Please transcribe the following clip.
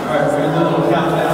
All right, we're going to do a little countdown.